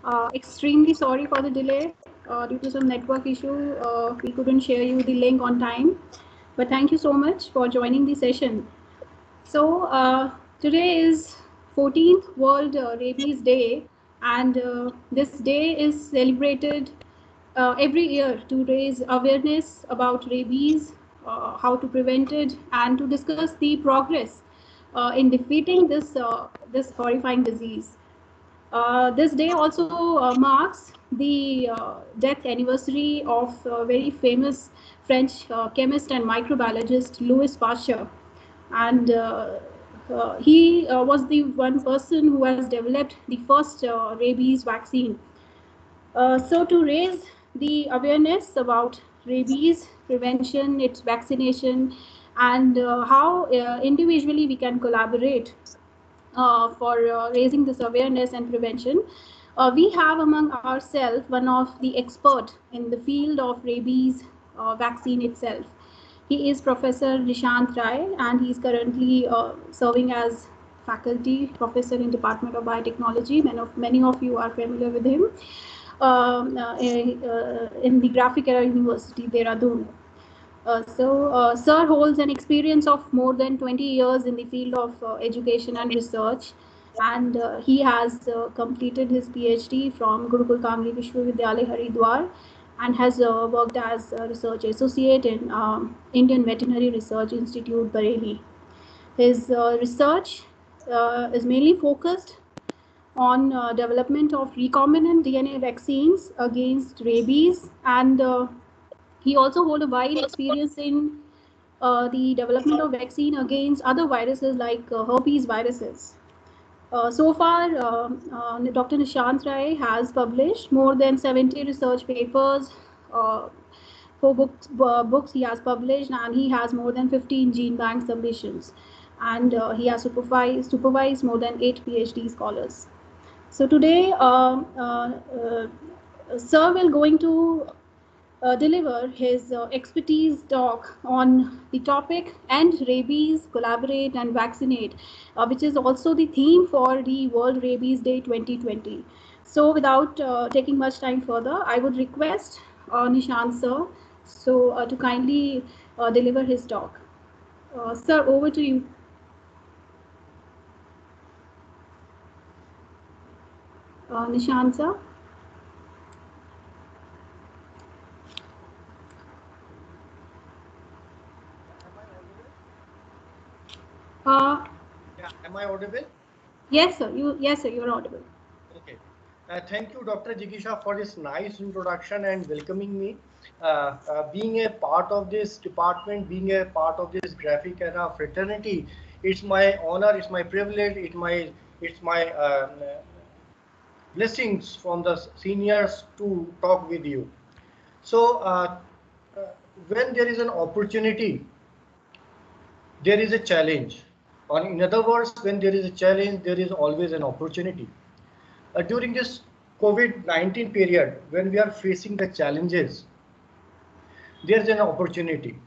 Extremely sorry for the delay due to some network issue. We couldn't share you the link on time, but thank you so much for joining the session. So today is 14th World Rabies Day, and this day is celebrated every year to raise awareness about rabies, how to prevent it, and to discuss the progress in defeating this horrifying disease. This day also marks the death anniversary of very famous French chemist and microbiologist Louis Pasteur, and he was the one person who has developed the first rabies vaccine. So to raise the awareness about rabies prevention, its vaccination, and how individually we can collaborate for raising this awareness and prevention. We have among ourselves one of the expert in the field of rabies vaccine itself. He is Professor Nishant Rai, and he is currently serving as faculty professor in Department of Biotechnology. Many of you are familiar with him in the Graphic Era University, Dehradun. Sir holds an experience of more than 20 years in the field of education and research, and he has completed his PhD from Gurukul Kamri Vishwavidyalaya Haridwar, and has worked as a research associate in Indian Veterinary Research Institute, Bareilly. His research is mainly focused on development of recombinant DNA vaccines against rabies, and he also hold a wide experience in the development of vaccine against other viruses like herpes viruses. So far, Dr. Nishant Rai has published more than 70 research papers. Uh, books he has published, and he has more than 15 gene bank submissions, and he has supervised more than 8 PhD scholars. So today, Sir will going to deliver his expertise talk on the topic End Rabies, Collaborate and Vaccinate, which is also the theme for the World Rabies Day 2020. So without taking much time further, I would request Nishant sir to kindly deliver his talk. Sir, over to you. Nishant sir. Yeah, am I audible? Yes, sir. Yes, sir. You are audible. Okay. Thank you, Dr. Jigisha, for this nice introduction and welcoming me. Being a part of this department, being a part of this graphic era fraternity, it's my honor, it's my privilege, it's my blessings from the seniors to talk with you. So, uh, when there is an opportunity, there is a challenge. Or in other words, when there is a challenge, there is always an opportunity. During this COVID-19 period, when we are facing the challenges, there is an opportunity.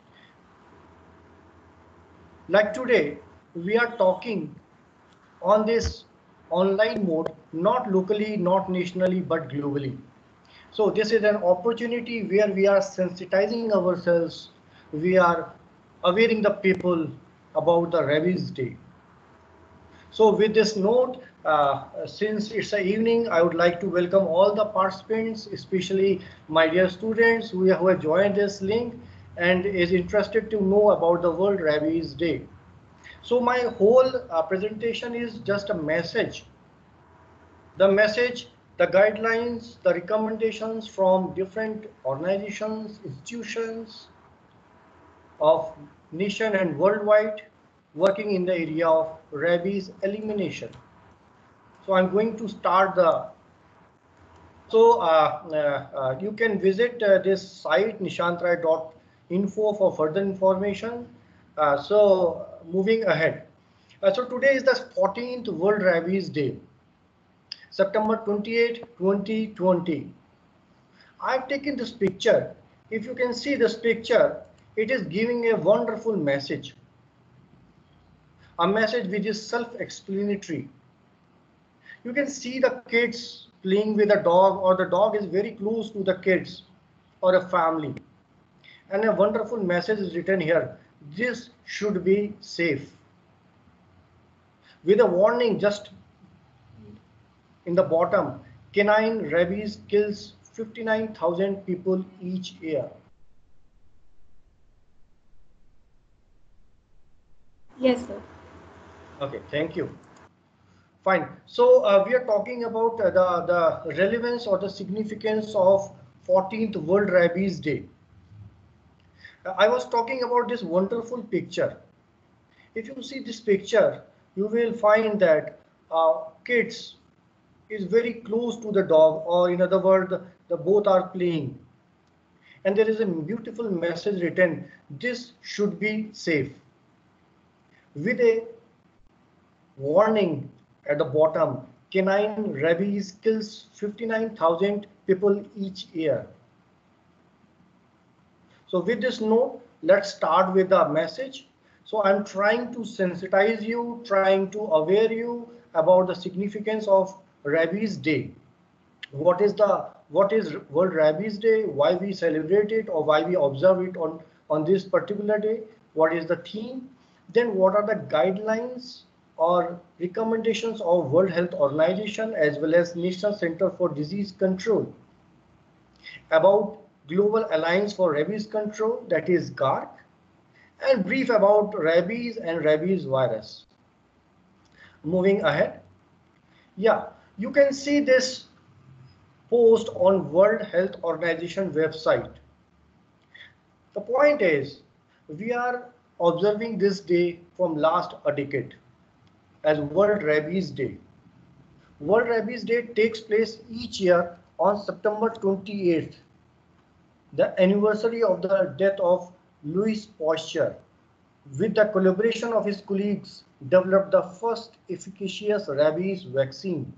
Like today, we are talking on this online mode, not locally, not nationally, but globally. So this is an opportunity where we are sensitizing ourselves, we are awareing the people about the Rabies Day. So with this note, since it's an evening, I would like to welcome all the participants, especially my dear students who have joined this link and is interested to know about the World Rabies Day. So my whole presentation is just a message. The message, the guidelines, the recommendations from different organizations, institutions of nation and worldwide working in the area of rabies elimination. So I'm going to start the. So you can visit this site nishantrai.info for further information. So moving ahead. So today is the 14th World Rabies Day, September 28, 2020. I've taken this picture. If you can see this picture, it is giving a wonderful message. A message which is self-explanatory. You can see the kids playing with a dog, or the dog is very close to the kids or a family. And a wonderful message is written here. This should be safe. With a warning just in the bottom, canine rabies kills 59,000 people each year. Yes, sir. Okay, thank you. Fine. So we are talking about the relevance or the significance of 14th World Rabies Day. I was talking about this wonderful picture. If you see this picture, you will find that kids is very close to the dog, or in other words, the both are playing. And there is a beautiful message written, this should be safe, with a warning at the bottom, canine rabies kills 59,000 people each year. So with this note, let's start with the message. So I'm trying to sensitize you, trying to aware you about the significance of Rabies Day. What is World Rabies Day? Why we celebrate it, or why we observe it on this particular day? What is the theme? Then what are the guidelines or recommendations of World Health Organization as well as National Center for Disease Control about Global Alliance for Rabies Control, that is GARC, and brief about rabies and rabies virus. Moving ahead. Yeah, you can see this post on World Health Organization website. The point is, we are observing this day from last a decade as World Rabies Day. World Rabies Day takes place each year on September 28th, the anniversary of the death of Louis Pasteur. With the collaboration of his colleagues, developed the first efficacious rabies vaccine.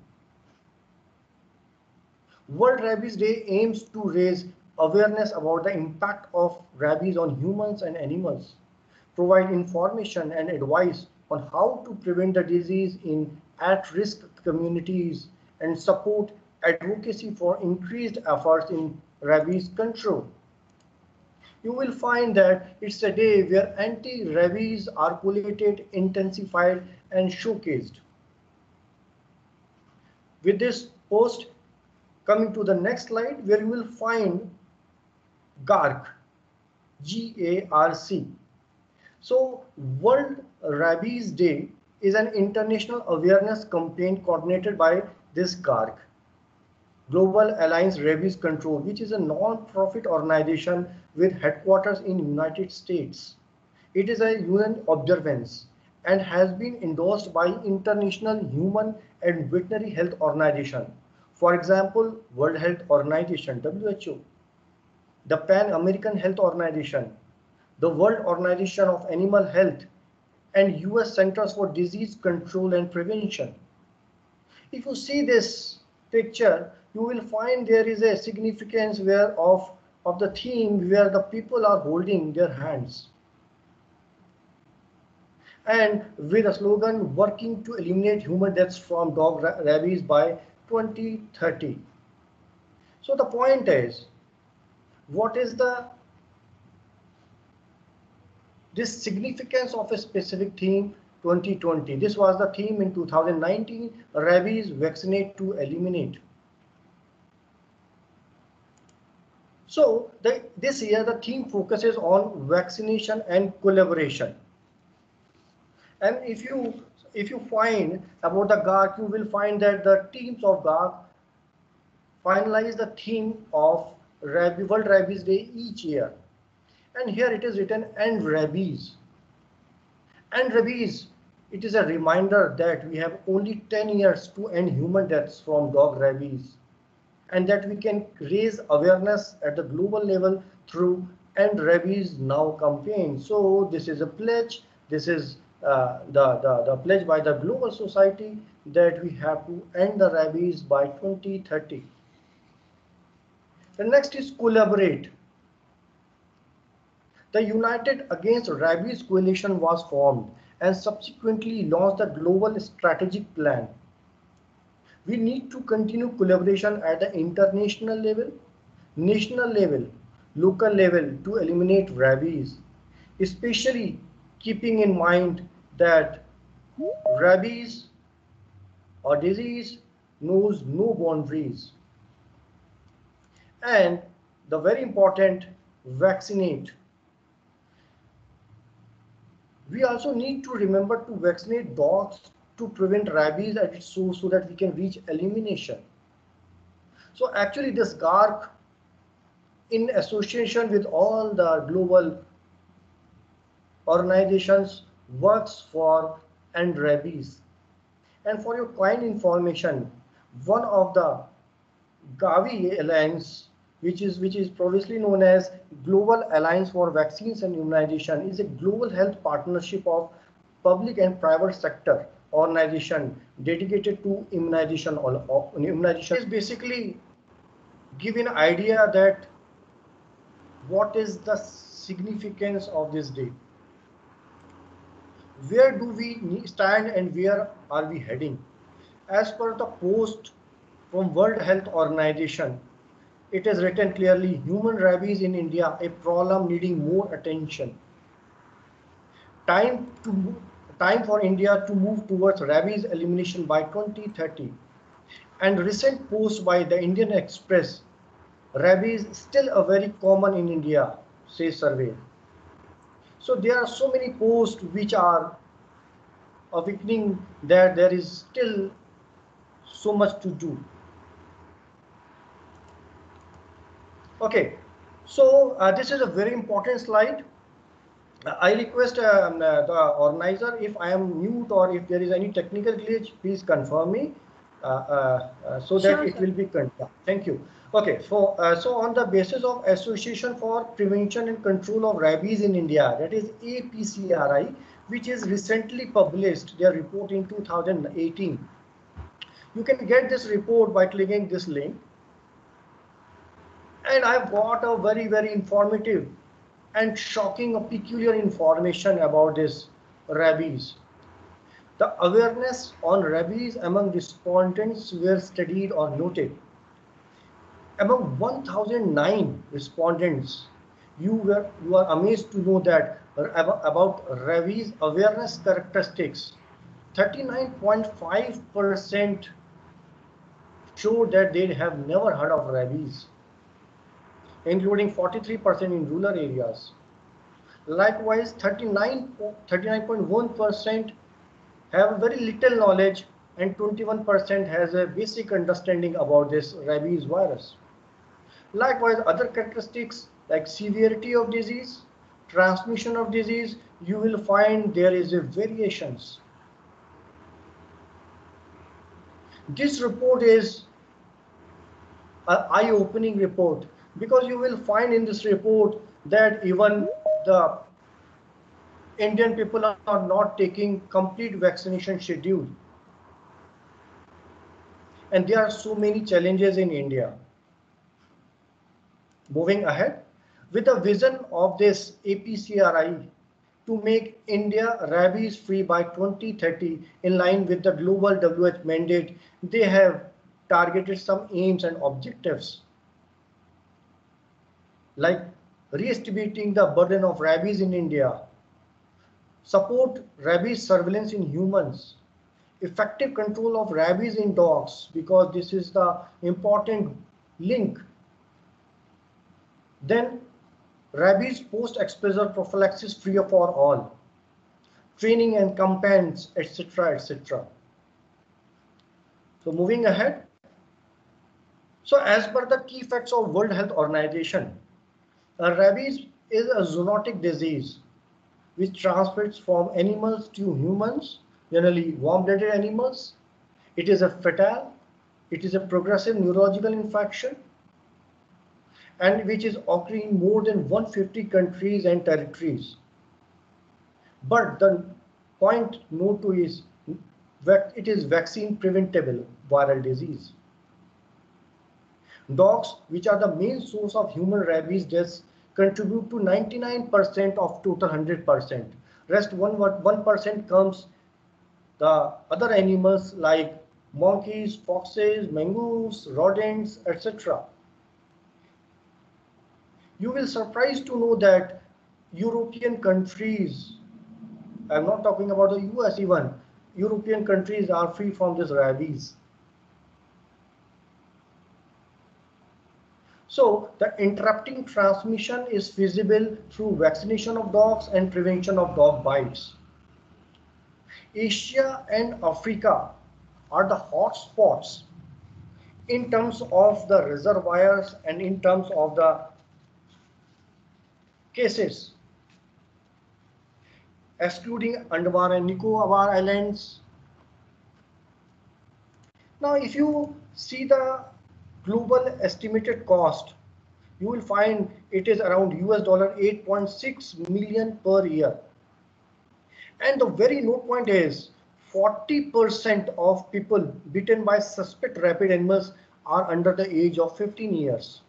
World Rabies Day aims to raise awareness about the impact of rabies on humans and animals, provide information and advice on how to prevent the disease in at-risk communities, and support advocacy for increased efforts in rabies control. You will find that it's a day where anti-rabies are collated, intensified, and showcased. With this post, coming to the next slide, where you will find GARC, G-A-R-C. So World Rabies Day is an international awareness campaign coordinated by this GARC, Global Alliance Rabies Control, which is a non-profit organization with headquarters in United States. It is a UN observance and has been endorsed by international human and veterinary health organizations. For example, World Health Organization, WHO, the Pan American Health Organization, the World Organization of Animal Health, and US Centers for Disease Control and Prevention. If you see this picture, you will find there is a significance of the theme where the people are holding their hands, and with a slogan, working to eliminate human deaths from dog rabies by 2030. So the point is, what is this significance of a specific theme 2020? This was the theme in 2019, rabies vaccinate to eliminate. So this year the theme focuses on vaccination and collaboration. And if you find about the GARC, you will find that the teams of GARC finalize the theme of World Rabies Day each year. And here it is written, End Rabies. End Rabies, it is a reminder that we have only 10 years to end human deaths from dog rabies, and that we can raise awareness at the global level through End Rabies Now campaign. So this is a pledge. This is the pledge by the global society that we have to end the rabies by 2030. The next is collaborate. The United Against Rabies Coalition was formed and subsequently launched the Global Strategic Plan. We need to continue collaboration at the international level, national level, local level to eliminate rabies, especially keeping in mind that rabies or disease knows no boundaries. And the very important, vaccinate. We also need to remember to vaccinate dogs to prevent rabies at its source so that we can reach elimination. So actually this GARC, in association with all the global organizations, works for end rabies. And for your kind information, one of the Gavi Alliance, which is previously known as Global Alliance for Vaccines and Immunization, is a global health partnership of public and private sector organization dedicated to immunization. Immunization is basically give an idea that what is the significance of this day. Where do we stand and where are we heading? As per the post from World Health Organization, it is written clearly, human rabies in India, a problem needing more attention. Time for India to move towards rabies elimination by 2030. And recent post by the Indian Express, rabies still a very common in India, says survey. So there are so many posts which are awakening that there is still so much to do. Okay, so this is a very important slide. I request the organizer, if I am mute or if there is any technical glitch, please confirm me so that sure, it will be confirmed. Thank you. Okay, so on the basis of Association for Prevention and Control of Rabies in India, that is APCRI, which is recently published their report in 2018. You can get this report by clicking this link. And I've got a very, very informative and shocking or peculiar information about this rabies. The awareness on rabies among respondents were studied or noted. Among 1009 respondents, you are amazed to know that about rabies awareness characteristics, 39.5% show that they have never heard of rabies, including 43% in rural areas. Likewise, 39.1% have very little knowledge and 21% has a basic understanding about this rabies virus. Likewise, other characteristics like severity of disease, transmission of disease, you will find there is a variations. This report is an eye-opening report because you will find in this report that even the Indian people are not taking complete vaccination schedule. And there are so many challenges in India. Moving ahead, with the vision of this APCRI to make India rabies free by 2030 in line with the global WHO mandate, they have targeted some aims and objectives like re-estimating the burden of rabies in India, support rabies surveillance in humans, effective control of rabies in dogs, because this is the important link. Then rabies post-exposure prophylaxis free for all, training and campaigns, etc., etc. So moving ahead. So as per the key facts of World Health Organization, rabies is a zoonotic disease which transmits from animals to humans, generally warm-blooded animals. It is a fatal, it is a progressive neurological infection, and which is occurring in more than 150 countries and territories. But the point note to is that it is vaccine preventable viral disease. Dogs, which are the main source of human rabies deaths, contribute to 99% of total 100%. Rest 1% comes the other animals like monkeys, foxes, mongoose, rodents, etc. You will surprised to know that European countries, I'm not talking about the US even, European countries are free from this rabies. So the interrupting transmission is feasible through vaccination of dogs and prevention of dog bites. Asia and Africa are the hot spots in terms of the reservoirs and in terms of the cases, excluding Andaman and Nicobar Islands. Now, if you see the global estimated cost, you will find it is around US dollar 8.6 million per year. And the very note point is 40% of people bitten by suspect rabid animals are under the age of 15 years.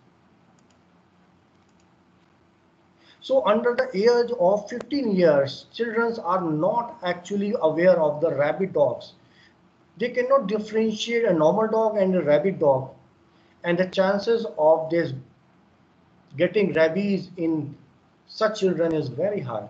So under the age of 15 years, children are not actually aware of the rabid dogs. They cannot differentiate a normal dog and a rabid dog. And the chances of this getting rabies in such children is very high.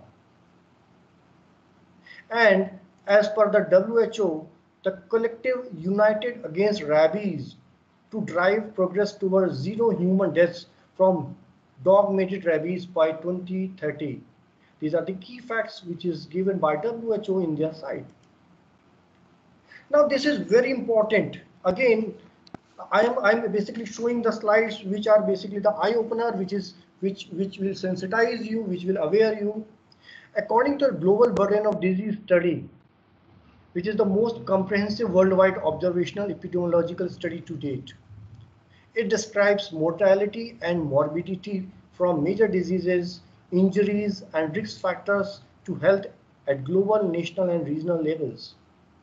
And as per the WHO, the collective united against rabies to drive progress towards zero human deaths from dog-mediated rabies by 2030. These are the key facts which is given by WHO in their site. Now this is very important. Again, I'm basically showing the slides which are basically the eye opener, which will sensitize you, which will aware you. According to the Global Burden of Disease Study, which is the most comprehensive worldwide observational epidemiological study to date, it describes mortality and morbidity from major diseases, injuries, and risk factors to health at global, national, and regional levels.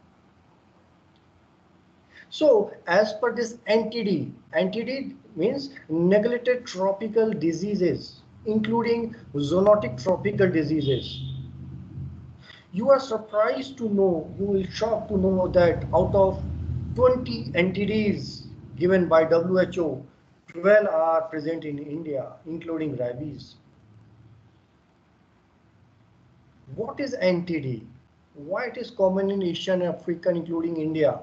So, as per this NTD, NTD means neglected tropical diseases, including zoonotic tropical diseases. You are surprised to know, you will shocked to know that out of 20 NTDs given by WHO, 12 are present in India, including rabies. What is NTD? Why it is common in Asia and Africa, including India?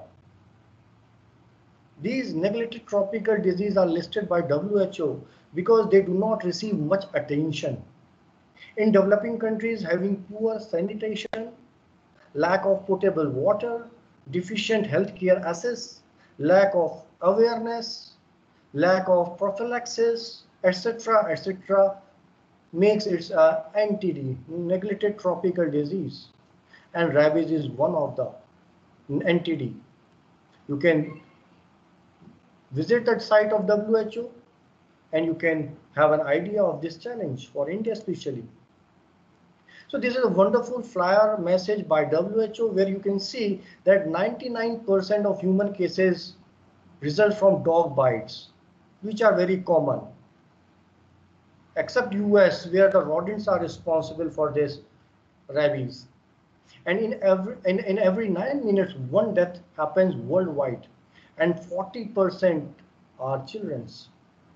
These neglected tropical diseases are listed by WHO because they do not receive much attention. In developing countries, having poor sanitation, lack of potable water, deficient healthcare access, lack of awareness, lack of prophylaxis, etc., makes it an NTD, neglected tropical disease. And rabies is one of the NTD. You can visit that site of WHO and you can have an idea of this challenge for India especially. So this is a wonderful flyer message by WHO where you can see that 99% of human cases result from dog bites, which are very common, except US where the rodents are responsible for this rabies. And in every 9 minutes, one death happens worldwide, and 40% are children's.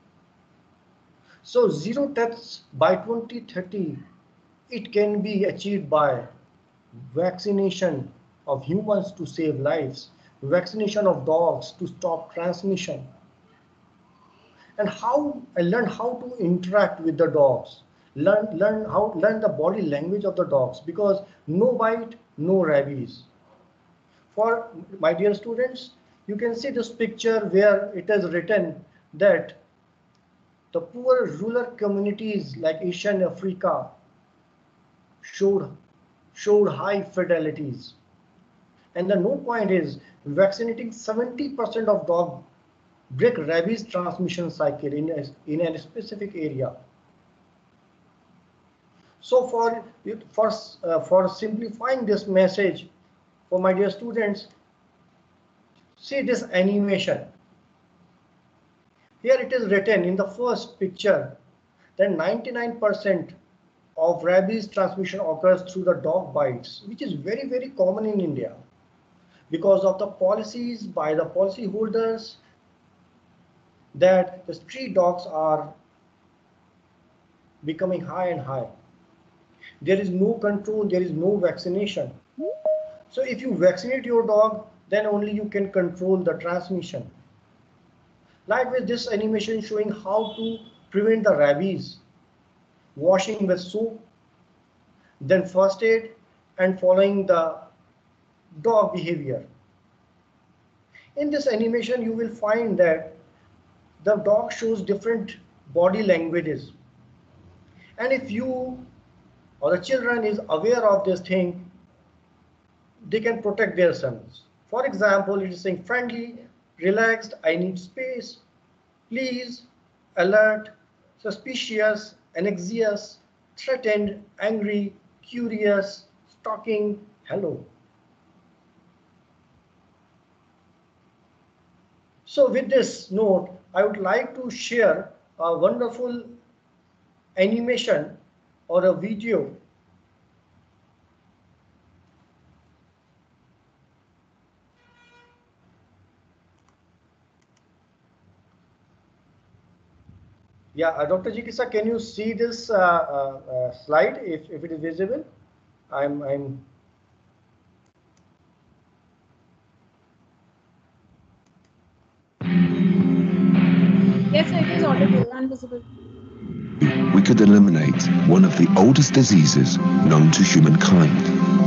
So zero deaths by 2030, it can be achieved by vaccination of humans to save lives, vaccination of dogs to stop transmission. And how I learned how to interact with the dogs, learn the body language of the dogs, because no bite, no rabies. For my dear students, you can see this picture where it is written that the poor rural communities like Asia and Africa showed high fidelities. And the note point is vaccinating 70% of dog break rabies transmission cycle in a specific area. So for simplifying this message, for my dear students, see this animation. Here it is written in the first picture that 99% of rabies transmission occurs through the dog bites, which is very, very common in India. because of the policies by the policyholders that the street dogs are becoming high and high. There is no control, there is no vaccination. So if you vaccinate your dog, then only you can control the transmission. Like with this animation showing how to prevent the rabies, washing with soap, then first aid, and following the dog behavior. In this animation, you will find that the dog shows different body languages. And if you or the children is aware of this thing, they can protect their sons. For example, it is saying friendly, relaxed, I need space, please, alert, suspicious, anxious, threatened, angry, curious, stalking, hello. So with this note, I would like to share a wonderful animation or a video. Yeah, Dr. Jikisa, can you see this slide if it is visible? I'm Yes, it is audible and visible. We could eliminate one of the oldest diseases known to humankind.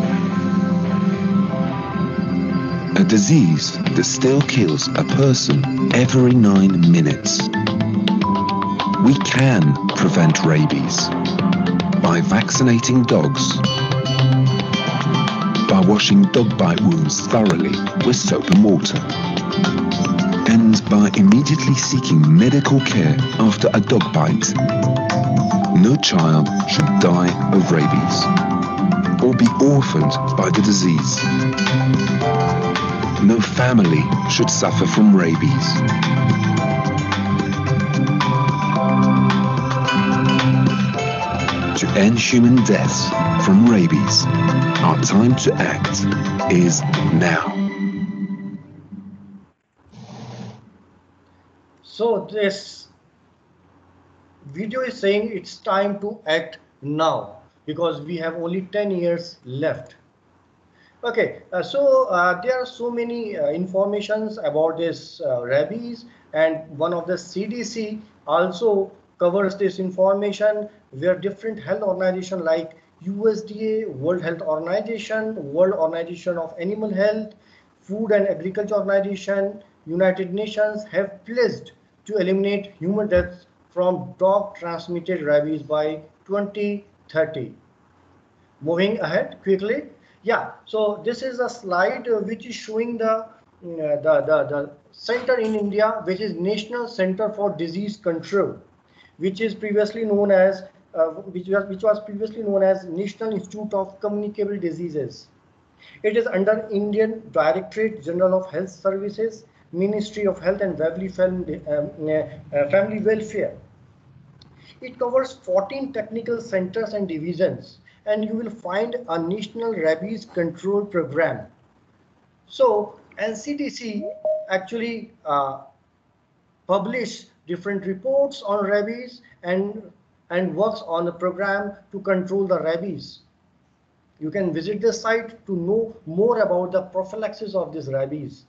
A disease that still kills a person every 9 minutes. We can prevent rabies by vaccinating dogs, by washing dog bite wounds thoroughly with soap and water, and by immediately seeking medical care after a dog bite. No child should die of rabies or be orphaned by the disease. No family should suffer from rabies. To end human deaths from rabies, our time to act is now. So this video is saying it's time to act now because we have only 10 years left. Okay, there are so many informations about this rabies, and one of the CDC also covers this information where different health organizations like USDA, World Health Organization, World Organization of Animal Health, Food and Agriculture Organization, United Nations have pledged to eliminate human deaths from dog transmitted rabies by 2030. Moving ahead quickly. Yeah, so this is a slide which is showing the center in India, which is National Center for Disease Control, which is previously known as which was previously known as National Institute of Communicable Diseases. It is under Indian Directorate General of Health Services, Ministry of Health and Family Welfare. It covers 14 technical centers and divisions, and you will find a national rabies control program. So NCDC actually publish different reports on rabies and works on the program to control the rabies. You can visit the site to know more about the prophylaxis of this rabies.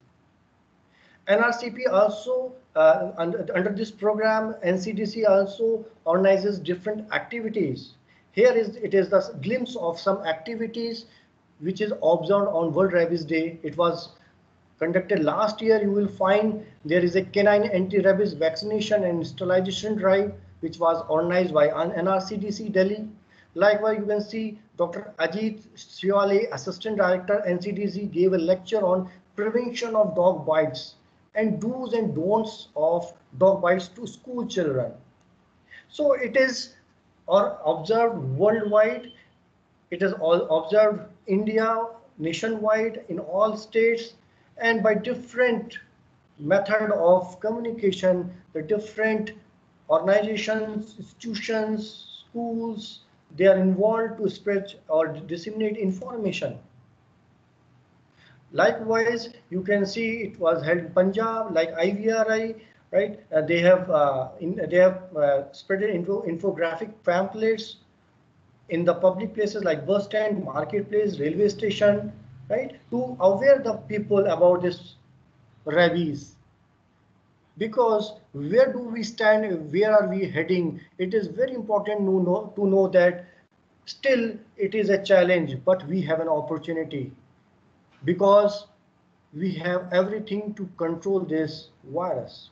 NRCP also, under this program, NCDC also organizes different activities. Here it is the glimpse of some activities which is observed on World Rabies Day. It was conducted last year. You will find there is a canine anti-rabies vaccination and sterilization drive which was organized by NRCDC Delhi. Likewise, you can see Dr. Ajit Siwale, Assistant Director NCDC, gave a lecture on prevention of dog bites and do's and don'ts of dog bites to school children. So it is observed worldwide. It is all observed India, nationwide, in all states, and by different method of communication, the different organizations, institutions, schools, they are involved to spread or disseminate information. Likewise, you can see it was held in Punjab, like IVRI, right? They have spread infographic pamphlets in the public places like bus stand, marketplace, railway station, right? To aware the people about this rabies. Because where do we stand? Where are we heading? It is very important to know that still it is a challenge, but we have an opportunity because we have everything to control this virus.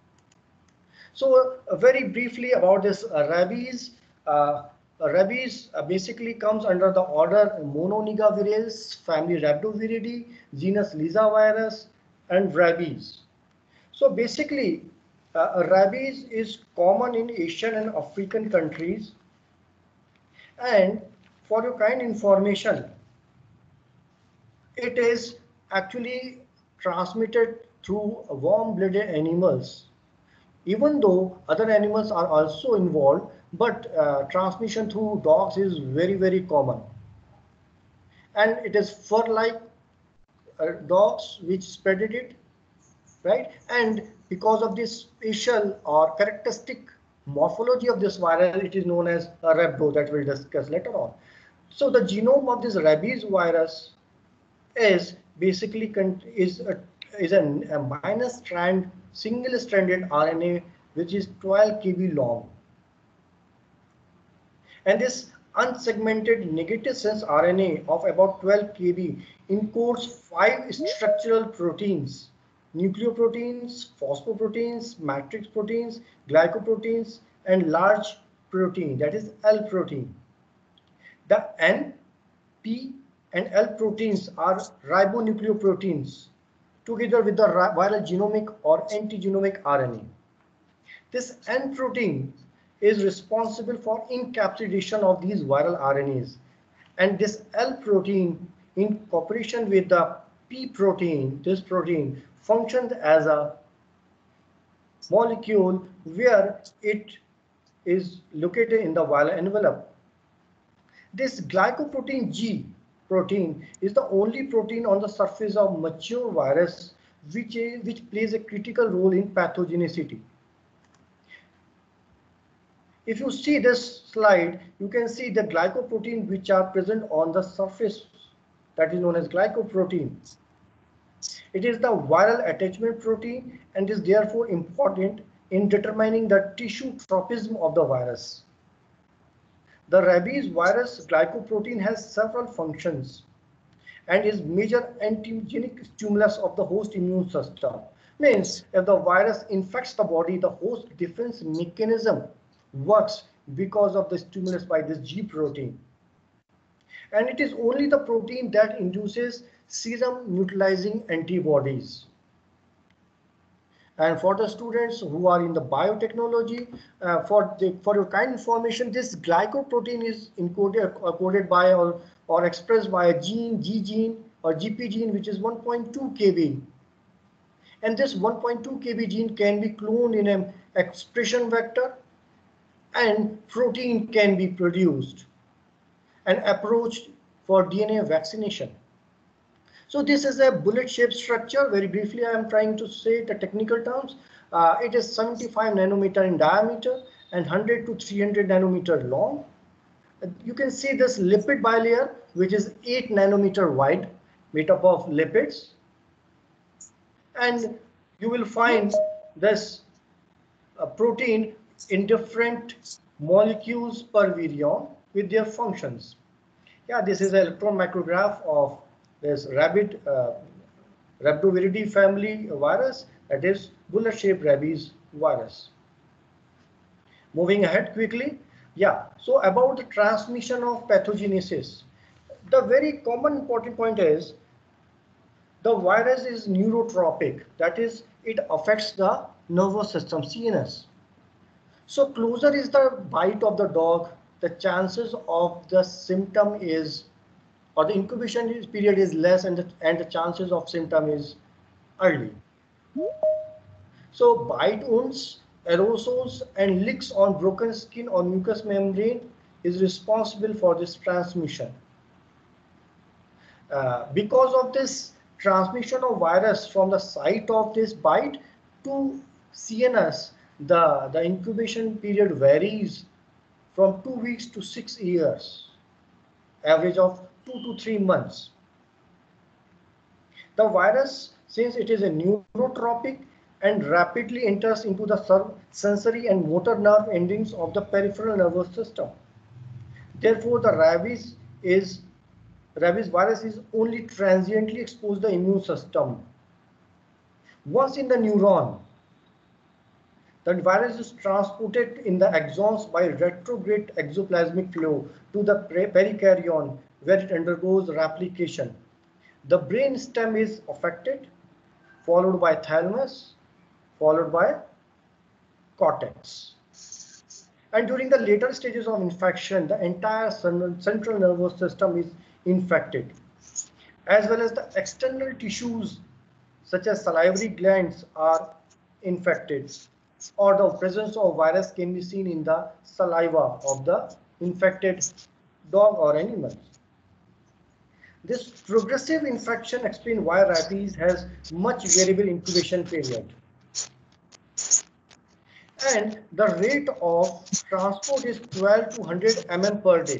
So very briefly about this rabies. Rabies basically comes under the order Mononegaviridae, family Rhabdoviridae, genus Lyssavirus, and rabies. So basically, rabies is common in Asian and African countries. And for your kind information, it is actually transmitted through warm-blooded animals. Even though other animals are also involved, but transmission through dogs is very, very common. And it is fur-like dogs which spreaded it, right? And because of this special or characteristic morphology of this virus, it is known as a rhabdo that we'll discuss later on. So the genome of this rabies virus is basically a minor strand, single-stranded RNA which is 12 kb long. And this unsegmented negative sense RNA of about 12 kb encodes 5 structural proteins: nucleoproteins, phosphoproteins, matrix proteins, glycoproteins, and large protein, that is L protein. The N, P, and L proteins are ribonucleoproteins together with the viral genomic or antigenomic RNA. This N protein is responsible for encapsulation of these viral RNAs, and this L protein in cooperation with the P protein, this protein functions as a molecule where it is located in the viral envelope. This glycoprotein G protein is the only protein on the surface of mature virus which plays a critical role in pathogenicity. If you see this slide, you can see the glycoprotein which are present on the surface, that is known as glycoprotein. It is the viral attachment protein and is therefore important in determining the tissue tropism of the virus. The rabies virus glycoprotein has several functions and is major antigenic stimulus of the host immune system. Means if the virus infects the body, the host defense mechanism works because of the stimulus by this G protein. And it is only the protein that induces serum neutralizing antibodies. And for the students who are in the biotechnology, for your kind information, this glycoprotein is coded by or expressed by a gene, G gene or GP gene, which is 1.2 kb. And this 1.2 kb gene can be cloned in an expression vector, and protein can be produced and approached for DNA vaccination. So this is a bullet-shaped structure. Very briefly, I am trying to say the technical terms. It is 75 nanometer in diameter and 100 to 300 nanometer long. You can see this lipid bilayer, which is 8 nanometer wide, made up of lipids. And you will find this protein in different molecules per virion with their functions. Yeah, this is an electron micrograph of this Rhabdoviridae family virus, that is bullet-shaped rabies virus. Moving ahead quickly. Yeah, so about the transmission of pathogenesis, the very common important point is the virus is neurotropic, that is it affects the nervous system, CNS. So closer is the bite of the dog, the chances of the symptom is, or the incubation period is less, and the chances of symptom is early. So bite wounds, aerosols, and licks on broken skin or mucous membrane is responsible for this transmission. Because of this transmission of virus from the site of this bite to CNS, the incubation period varies from 2 weeks to 6 years, average of 2 to 3 months. The virus, since it is a neurotropic and rapidly enters into the sensory and motor nerve endings of the peripheral nervous system. Therefore, the rabies virus is only transiently exposed the immune system. Once in the neuron, the virus is transported in the axons by retrograde exoplasmic flow to the perikaryon, where it undergoes replication. The brain stem is affected, followed by thalamus, followed by cortex. And during the later stages of infection, the entire central nervous system is infected, as well as the external tissues such as salivary glands are infected, or the presence of virus can be seen in the saliva of the infected dog or animal. This progressive infection explains why rabies has much variable incubation period. And the rate of transport is 12 to 100 mm per day.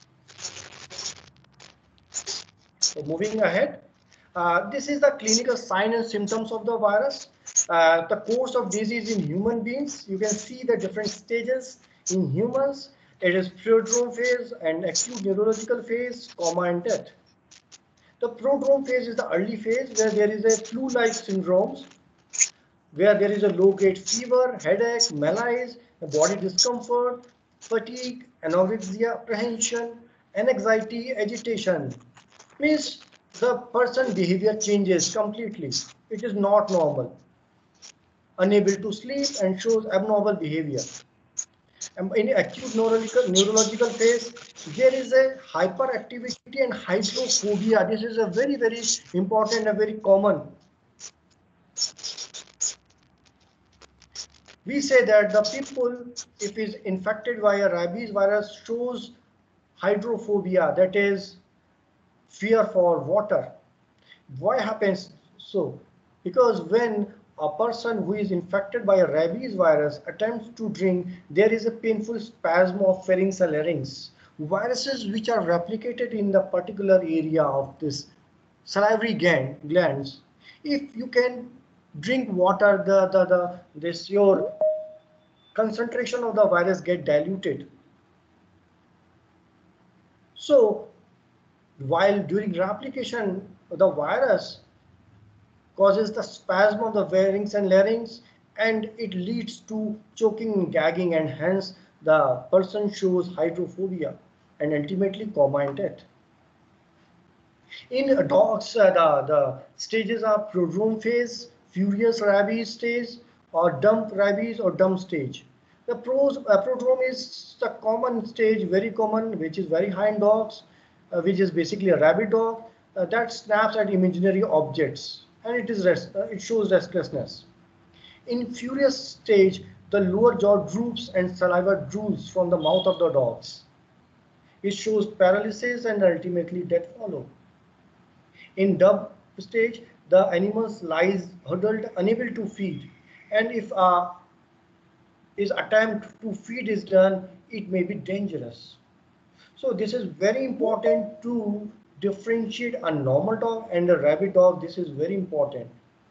So moving ahead, this is the clinical sign and symptoms of the virus. The course of disease in human beings, you can see the different stages in humans. It is prodrome phase and acute neurological phase, coma and death. The prodrome phase is the early phase where there is a flu-like syndromes, where there is a low-grade fever, headache, malaise, body discomfort, fatigue, anorexia, apprehension, anxiety, agitation. Means the person behavior changes completely. It is not normal. Unable to sleep and shows abnormal behavior. And in acute neurological phase, there is a hyperactivity and hydrophobia. This is a very, very important and very common. We say that the people, if is infected by a rabies virus, shows hydrophobia, that is fear for water. Why happens so? Because when a person who is infected by a rabies virus attempts to drink, there is a painful spasm of pharynx and larynx. Viruses which are replicated in the particular area of this salivary glands, if you can drink water, your concentration of the virus get diluted. So while during replication, the virus causes the spasm of the pharynx and larynx, and it leads to choking and gagging, and hence the person shows hydrophobia and ultimately coma and death. In dogs, the stages are prodrome phase, furious rabies stage, or dump rabies or dump stage. The prodrome is the common stage, very common, which is very high in dogs, which is basically a rabid dog that snaps at imaginary objects, and it shows restlessness. In furious stage, the lower jaw droops and saliva drools from the mouth of the dogs. It shows paralysis and ultimately death follow. In dump stage, the animals lies huddled, unable to feed, and if his attempt to feed is done, it may be dangerous. So this is very important to differentiate a normal dog and a rabid dog. This is very important.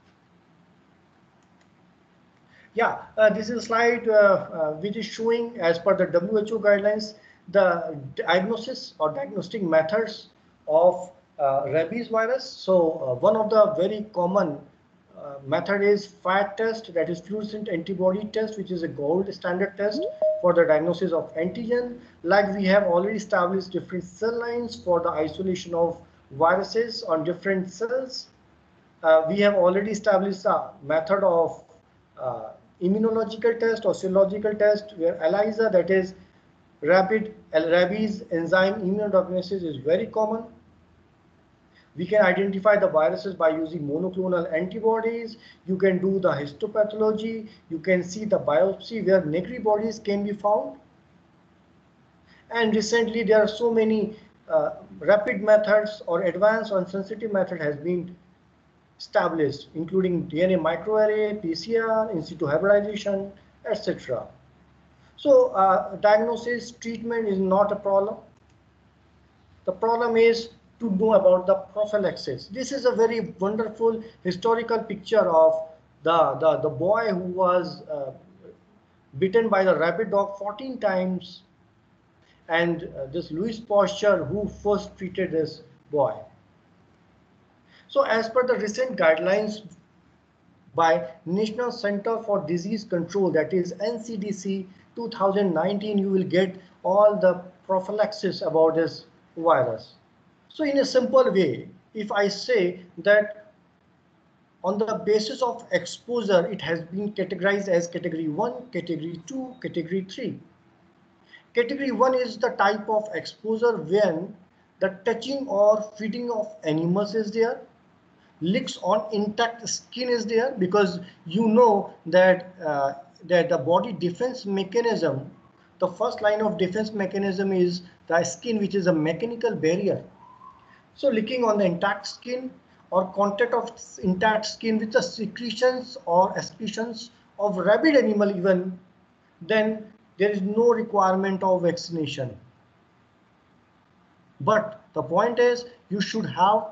Yeah, this is a slide which is showing, as per the WHO guidelines, the diagnosis or diagnostic methods of rabies virus. So one of the very common method is FAT test, that is fluorescent antibody test, which is a gold standard test for the diagnosis of antigen. Like we have already established different cell lines for the isolation of viruses on different cells. We have already established a method of immunological test or serological test, where ELISA, that is rabies enzyme immunodeficiency, is very common. We can identify the viruses by using monoclonal antibodies. You can do the histopathology. You can see the biopsy where negri bodies can be found. And recently there are so many rapid methods or advanced or sensitive method has been established, including DNA microarray, PCR, in situ hybridization, etc. So diagnosis, treatment is not a problem. The problem is to know about the prophylaxis. This is a very wonderful historical picture of the boy who was bitten by the rabid dog 14 times, and this Louis Pasteur who first treated this boy. So as per the recent guidelines by National Center for Disease Control, that is NCDC 2019, you will get all the prophylaxis about this virus. So in a simple way, if I say that on the basis of exposure, it has been categorized as category 1, category 2, category 3. Category 1 is the type of exposure when the touching or feeding of animals is there, licks on intact skin is there, because you know that that the body defense mechanism, the first line of defense mechanism is the skin, which is a mechanical barrier. So licking on the intact skin or contact of intact skin with the secretions or excretions of rabid animal even, then there is no requirement of vaccination. But the point is you should have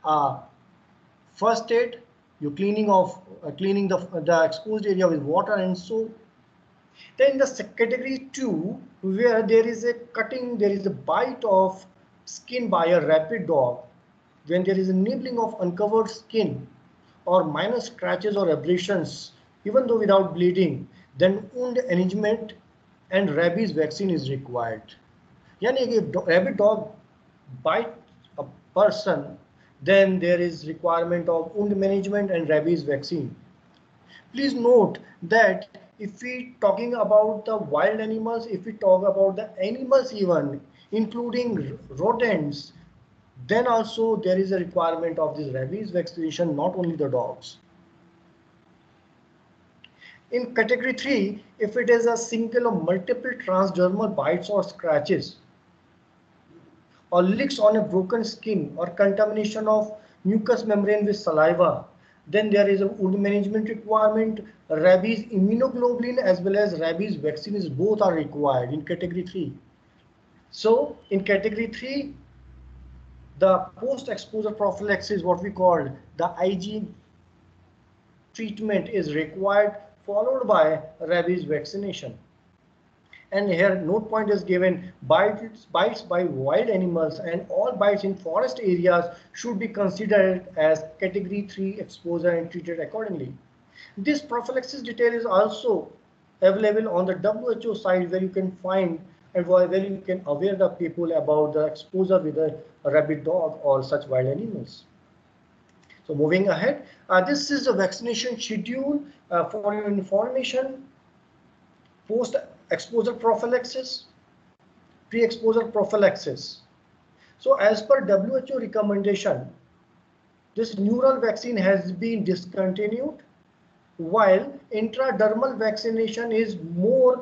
first aid, you cleaning the exposed area with water and soap. Then the category 2, where there is a cutting, there is a bite of skin by a rabid dog, when there is a nibbling of uncovered skin or minor scratches or abrasions, even though without bleeding, then wound management and rabies vaccine is required. Yani if rabid dog bite a person, then there is requirement of wound management and rabies vaccine. Please note that if we talking about the wild animals, if we talk about the animals even, including rodents, then also there is a requirement of this rabies vaccination, not only the dogs. In category 3, if it is a single or multiple transdermal bites or scratches, or licks on a broken skin, or contamination of mucous membrane with saliva, then there is a wound management requirement. Rabies immunoglobulin as well as rabies vaccines both are required in category 3. So in category 3, the post-exposure prophylaxis, what we call the IG treatment, is required, followed by rabies vaccination. And here note point is given: bites by wild animals and all bites in forest areas should be considered as category 3 exposure and treated accordingly. This prophylaxis detail is also available on the WHO site, where you can find and where you can aware the people about the exposure with a rabid dog or such wild animals. So moving ahead, this is the vaccination schedule for your information. Post-exposure prophylaxis, pre-exposure prophylaxis. So as per WHO recommendation, this neural vaccine has been discontinued, while intradermal vaccination is more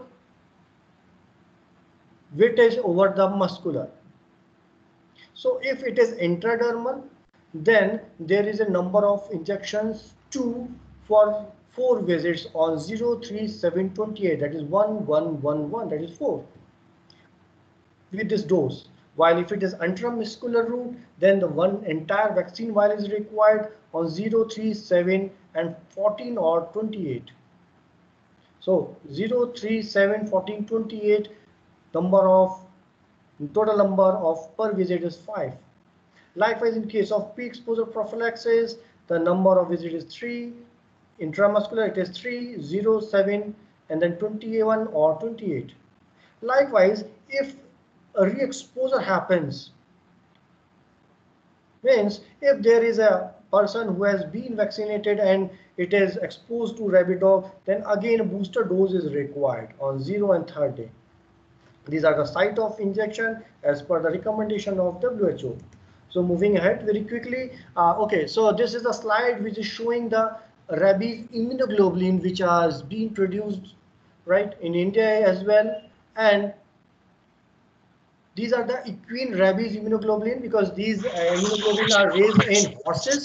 weightage over the muscular. So if it is intradermal, then there is a number of injections, 2 for 4 visits on 0, 3, 7, 28, that is 1, 1, 1, 1, that is 4 with this dose. While if it is intramuscular route, then the one entire vaccine vial is required on 0, 3, 7 and 14 or 28. So 0, 3, 7, 14, 28, total number of per visit is 5. Likewise, in case of pre-exposure prophylaxis, the number of visits is 3. Intramuscular, it is 3, 0, 7, and then 21 or 28. Likewise, if a re-exposure happens, means if there is a person who has been vaccinated and it is exposed to rabid dog, then again a booster dose is required on 0 and 3rd day. These are the site of injection as per the recommendation of WHO. So moving ahead very quickly. Okay, so this is a slide which is showing the rabies immunoglobulin which has been produced right in India as well, and these are the equine rabies immunoglobulin, because these immunoglobulin are raised in horses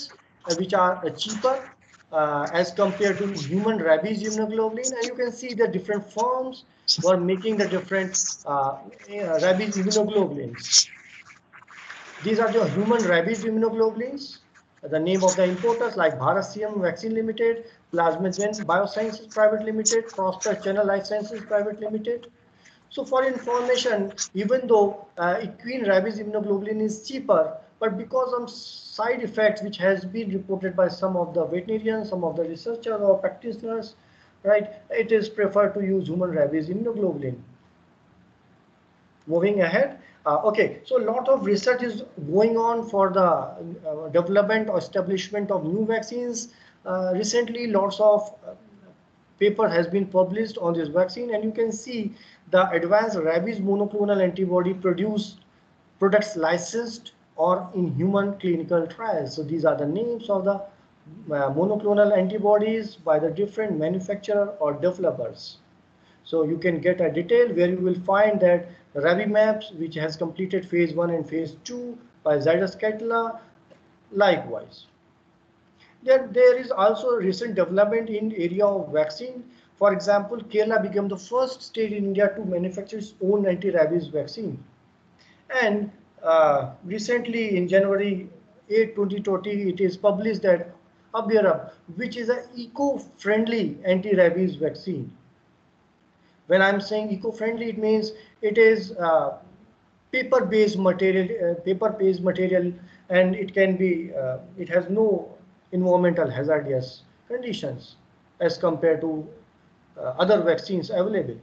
which are cheaper as compared to human rabies immunoglobulin, and you can see the different firms were making the different rabies immunoglobulins. These are the human rabies immunoglobulins. The name of the importers like Bharat CM Vaccine Limited, Plasmagen Biosciences Private Limited, Prosper Channel Life Sciences Private Limited. So for information, even though equine rabies immunoglobulin is cheaper, but because of side effects which has been reported by some of the veterinarians, some of the researchers or practitioners, right, it is preferred to use human rabies immunoglobulin. Moving ahead, okay, so a lot of research is going on for the development or establishment of new vaccines. Recently, lots of paper has been published on this vaccine, and you can see the advanced rabies monoclonal antibody products licensed or in human clinical trials. So these are the names of the monoclonal antibodies by the different manufacturer or developers. So you can get a detail where you will find that Rabimaps, which has completed phase 1 and phase 2 by Zydus Cadila, likewise. There is also recent development in area of vaccine. For example, Kerala became the first state in India to manufacture its own anti-rabies vaccine. And recently in January 8, 2020, it is published that Abhyarab, which is an eco-friendly anti-rabies vaccine. When I'm saying eco-friendly, it means it is paper-based material, and it can be, it has no environmental hazardous conditions as compared to other vaccines available.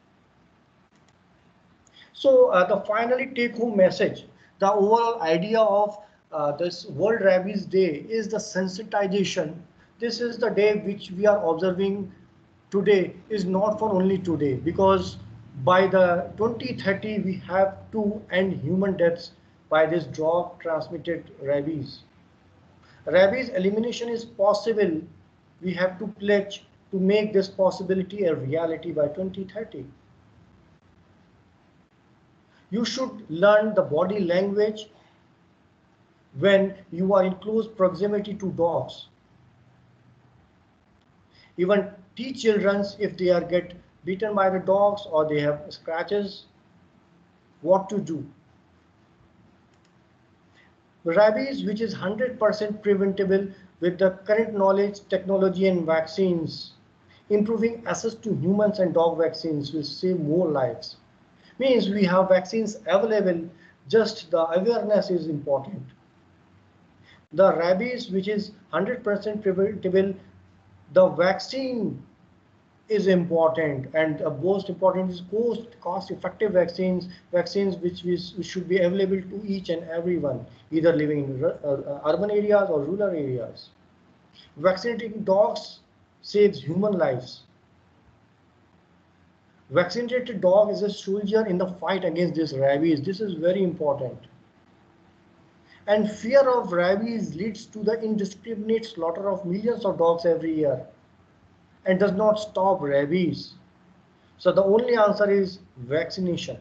So the finally take-home message, the overall idea of this World Rabies Day is the sensitization. This is the day which we are observing today is not for only today, because by the 2030 we have to end human deaths by this dog transmitted rabies. Rabies elimination is possible. We have to pledge to make this possibility a reality by 2030. You should learn the body language when you are in close proximity to dogs. Even teach children if they are get bitten by the dogs or they have scratches, what to do. Rabies, which is 100% preventable with the current knowledge, technology and vaccines, improving access to humans and dog vaccines will save more lives. Means we have vaccines available, just the awareness is important. The rabies, which is 100% preventable, the vaccine is important, and most important is cost-effective vaccines which should be available to each and everyone, either living in urban areas or rural areas. Vaccinating dogs saves human lives. Vaccinated dog is a soldier in the fight against this rabies. This is very important. And fear of rabies leads to the indiscriminate slaughter of millions of dogs every year and does not stop rabies. So the only answer is vaccination.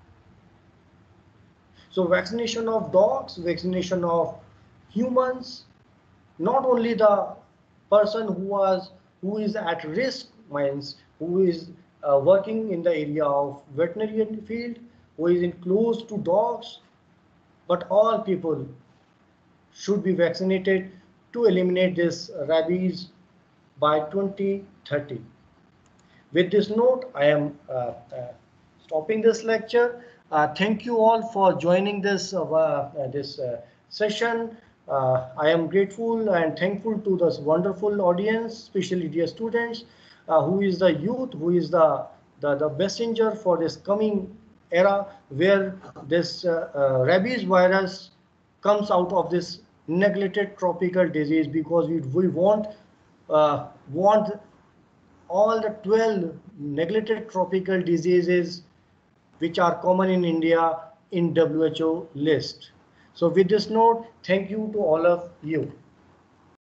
So vaccination of dogs, vaccination of humans, not only the person who is at risk, means who is working in the area of veterinarian field, who is in close to dogs, but all people should be vaccinated to eliminate this rabies by 2030. With this note, I am stopping this lecture. Thank you all for joining this session. I am grateful and thankful to this wonderful audience, especially dear students, who is the youth, who is the messenger for this coming era, where this rabies virus comes out of this neglected tropical disease, because we want all the 12 neglected tropical diseases which are common in India in WHO list. So with this note, thank you to all of you.